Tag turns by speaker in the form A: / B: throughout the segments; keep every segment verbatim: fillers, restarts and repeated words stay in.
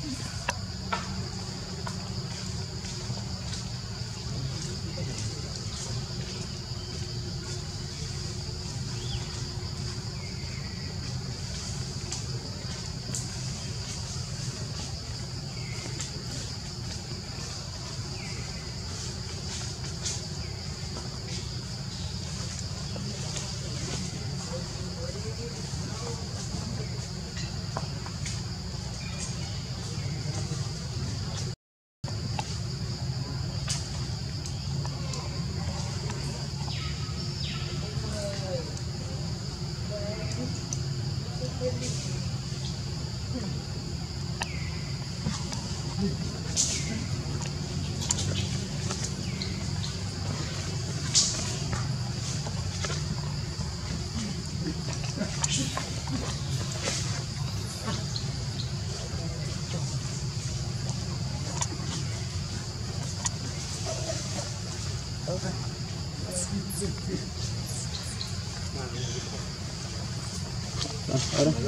A: Ở đây.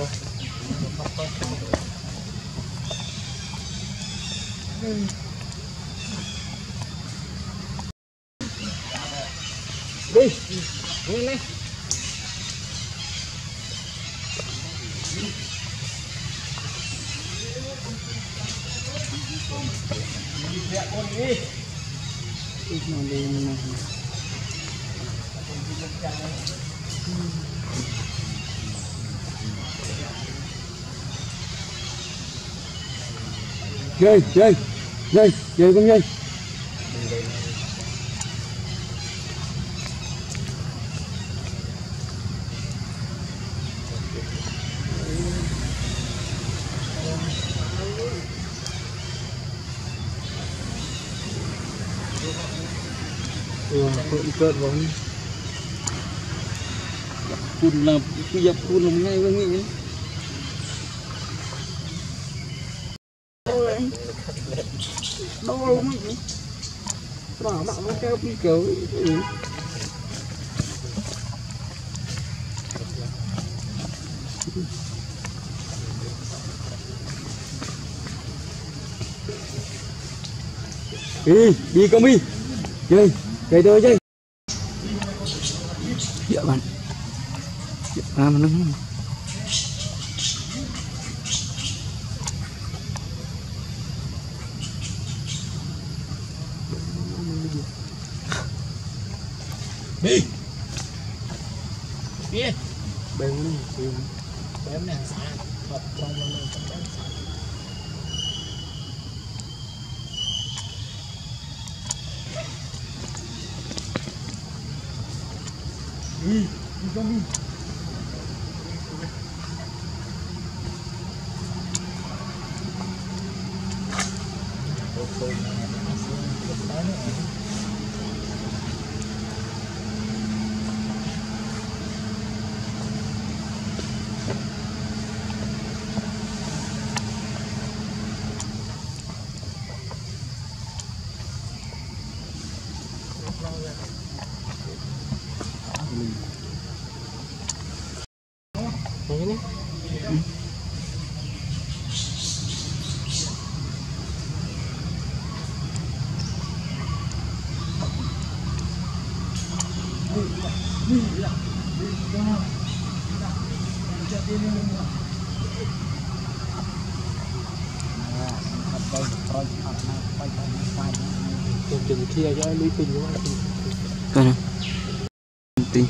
A: Đi, đi lên. Ít nó đi này. Chơi, chơi, chơi, chơi con chơi. Ừ, cơn vốn. Phun là cứ dập phun là ngay với nghĩ. Đâu luôn á. Bảo bạn nó kêu đi kiểu gì. Đi, đi con đi. Chơi, chơi thôi chơi. Dạ bạn. Dạ ba mà nó. Đi. Đi. Bên nó đi. Bên này xả. Hợp trong nó lên trong đấy xả. Đi, đi con đi. Ini. Chừng kia cho lý tình của anh. Cái này. Tình.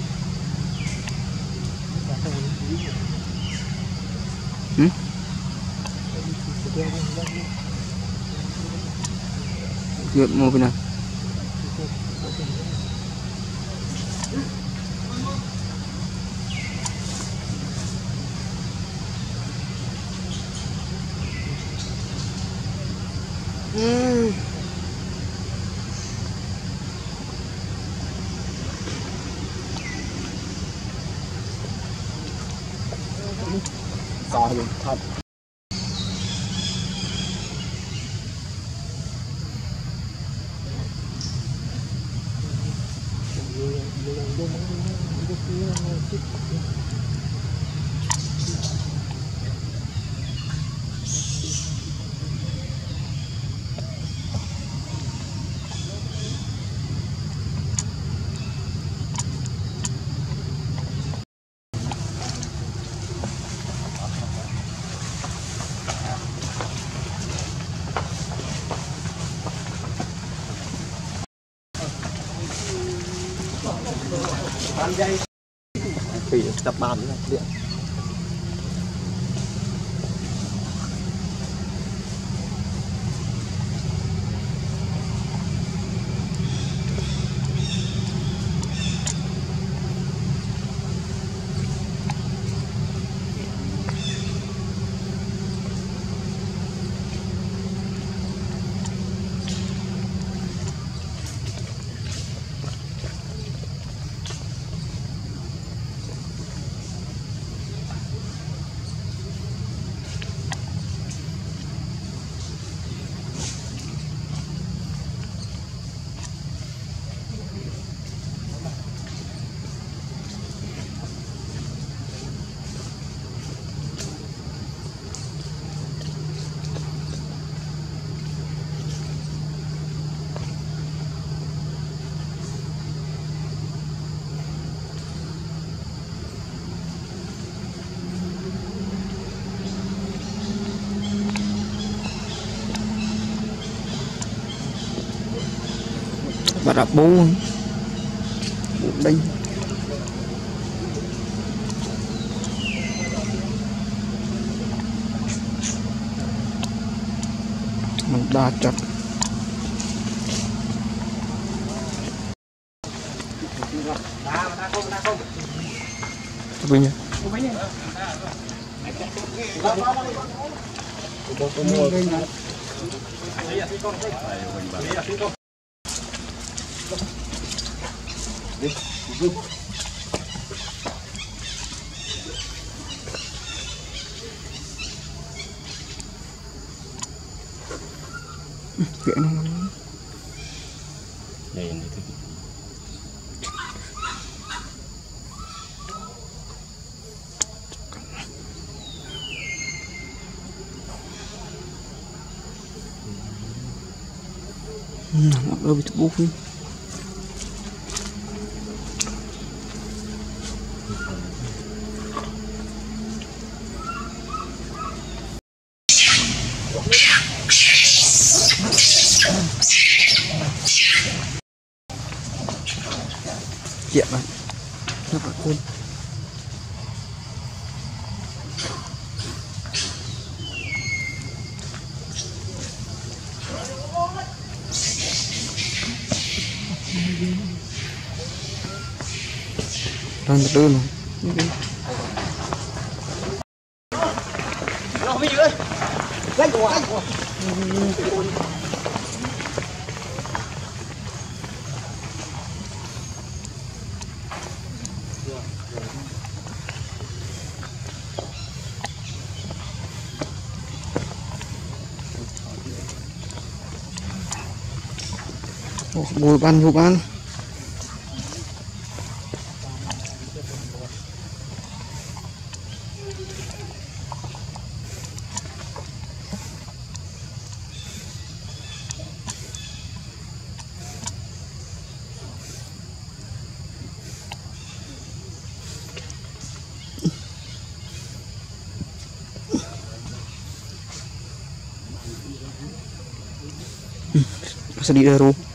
A: Hmm? Lihat mau pindah. Hmm. Sao luôn thật. Thì tập bàn nữa điện.
B: Bà đã bố bố đinh mình đa chặt bây giờ Kệ nó
A: đây này
B: nằm ở bị bút đi chuyện này nó phải côn đang từ rồi
A: nó mới ơi lấy của anh
B: bùi ban vô ban sedih dah